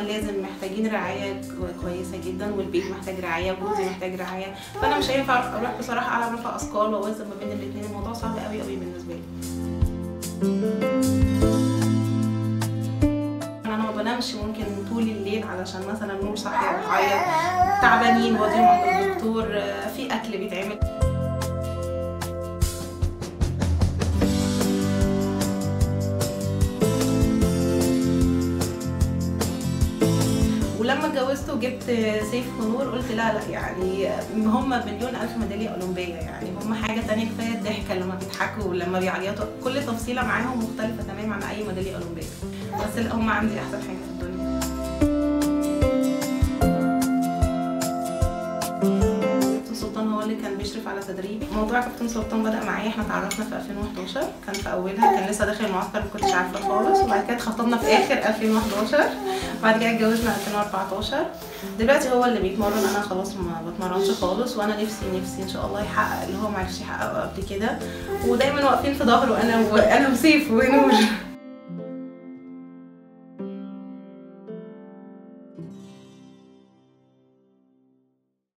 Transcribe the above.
لازم محتاجين رعايه كويسه جدا، والبيت محتاج رعايه وجوزي محتاج رعايه، فانا مش هينفع اروح بصراحه اعلى رفع اثقال واوزن ما بين الاثنين. الموضوع صعب قوي قوي بالنسبه لي. انا ما بنامش ممكن طول الليل علشان مثلا نور صاحيه بتعيط، تعبانين وديهم عند الدكتور، في اكل بيتعمل. ولما اتجوزت وجبت سيف ونور قلت لا يعني هم مليون الف ميداليه اولمبيه، يعني هم حاجه تانية. كفايه الضحكه لما بيضحكوا ولما بيعيطوا، كل تفصيله معاهم مختلفه تماما عن اي ميداليه اولمبيه. بس لا، هم عندي احسن حاجه في الدنيا. كابتن سلطان هو اللي كان بيشرف على تدريبي. موضوع كابتن سلطان بدأ معايا، احنا اتعرفنا في 2011، كان في اولها كان لسه داخل المعسكر ما كنتش عارفه خالص، وبعد كده اتخطبنا في اخر 2011، وبعد كده اتجوزنا 2014. دلوقتي هو اللي بيتمرن، انا خلاص ما بتمرنش خالص، وانا نفسي ان شاء الله يحقق اللي هو ما عرفش يحققه قبل كده، ودايما واقفين في ظهره انا وسيف ونور.